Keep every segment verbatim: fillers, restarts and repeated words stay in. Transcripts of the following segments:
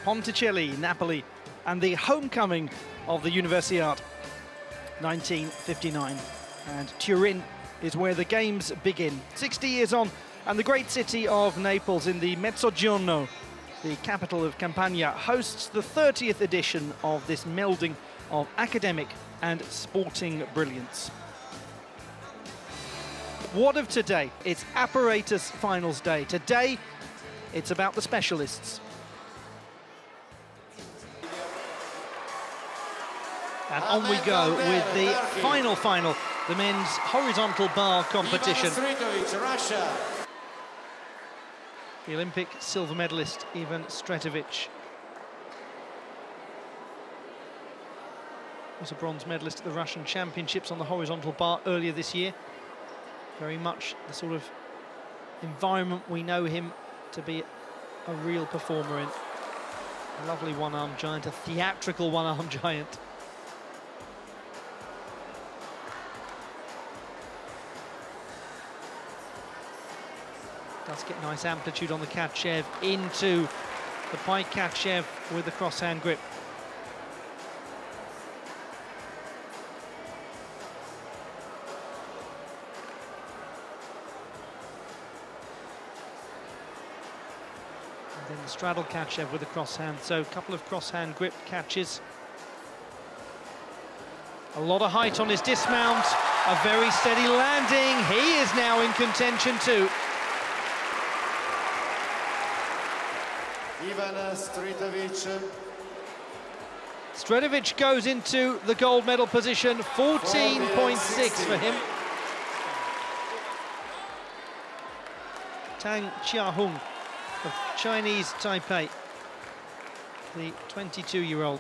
Ponticelli, Napoli, and the homecoming of the Universiade, nineteen fifty-nine. And Turin is where the games begin. sixty years on, and the great city of Naples in the Mezzogiorno, the capital of Campania, hosts the thirtieth edition of this melding of academic and sporting brilliance. What of today? It's Apparatus Finals Day. Today, it's about the specialists. And on we go with the final final, the men's horizontal bar competition. The Olympic silver medalist Ivan Stretovic was a bronze medalist at the Russian Championships on the horizontal bar earlier this year. Very much the sort of environment we know him to be a real performer in. A lovely one-armed giant, a theatrical one-armed giant. Does get nice amplitude on the Katchev into the pike. Katchev with the crosshand grip. And then the straddle Katchev with the crosshand. So a couple of crosshand grip catches. A lot of height on his dismount. A very steady landing. He is now in contention too. Ivan Stretovic. Stretovic goes into the gold medal position, fourteen point six for him. Tang Chia-hung of Chinese Taipei, the twenty-two-year-old.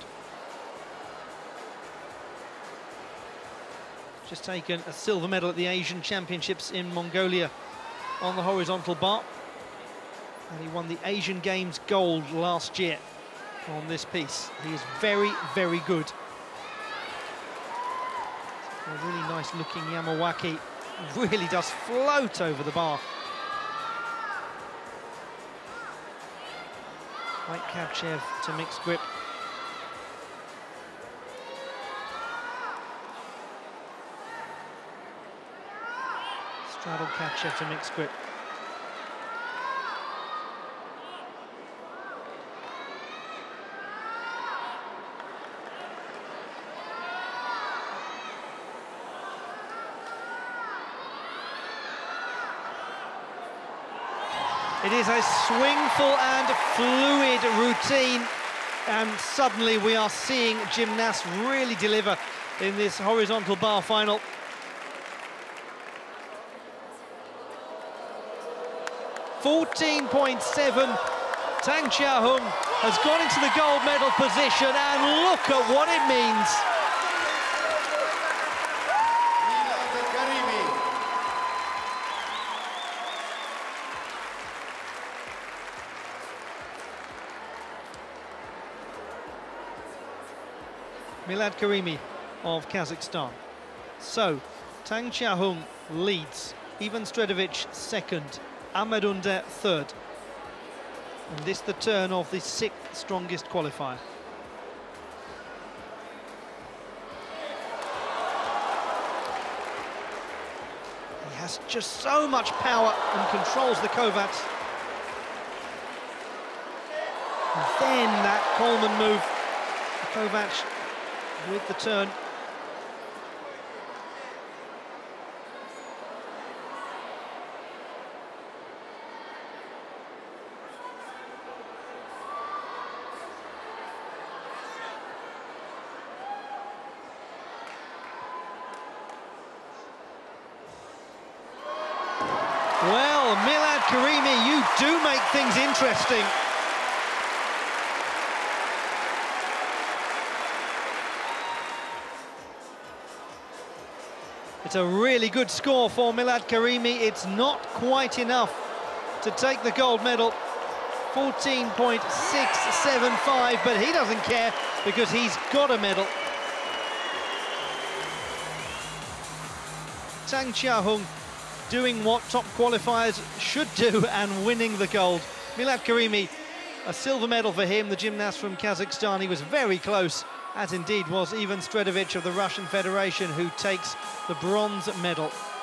Just taken a silver medal at the Asian Championships in Mongolia on the horizontal bar. And he won the Asian Games gold last year on this piece. He is very, very good. A really nice looking Yamawaki. Really does float over the bar. Like Katchev to mixed grip. Straddle Katchev to mixed grip. It is a swingful and fluid routine, and suddenly we are seeing gymnasts really deliver in this horizontal bar final. fourteen point seven, Tang Chia-hung has gone into the gold medal position, and look at what it means. Milad Karimi of Kazakhstan. So, Tang Chia-hung leads, Ivan Stretovic second, Ahmadunde third. And this the turn of the sixth strongest qualifier. He has just so much power and controls the Kovats. And then that Coleman move, the Kovac with the turn. Well, Milad Karimi, you do make things interesting. It's a really good score for Milad Karimi. It's not quite enough to take the gold medal. fourteen point six seven five, but he doesn't care because he's got a medal. Tang Chia-hung doing what top qualifiers should do and winning the gold. Milad Karimi A silver medal for him, the gymnast from Kazakhstan. He was very close, as indeed was Ivan Stredovich of the Russian Federation, who takes the bronze medal.